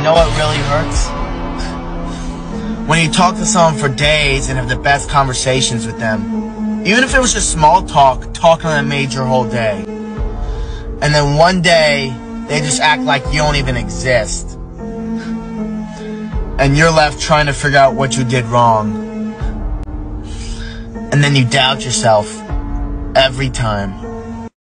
know what really hurts? When you talk to someone for days and have the best conversations with them. Even if it was just small talk, talking that made your whole day. And then one day, they just act like you don't even exist. And you're left trying to figure out what you did wrong. And then you doubt yourself every time.